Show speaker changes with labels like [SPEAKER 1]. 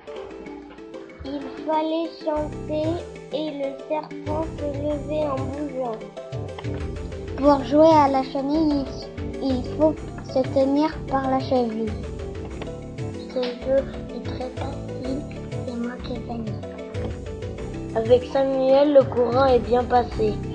[SPEAKER 1] Il fallait chanter et le serpent se levait en bougeant.
[SPEAKER 2] Pour jouer à la chenille, il faut se tenir par la cheville.
[SPEAKER 1] Ce jeu est très facile, c'est moi qui ai gagné.
[SPEAKER 3] Avec Samuel, le courant est bien passé.